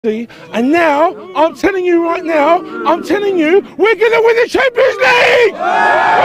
And now, I'm telling you right now, we're going to win the Champions League!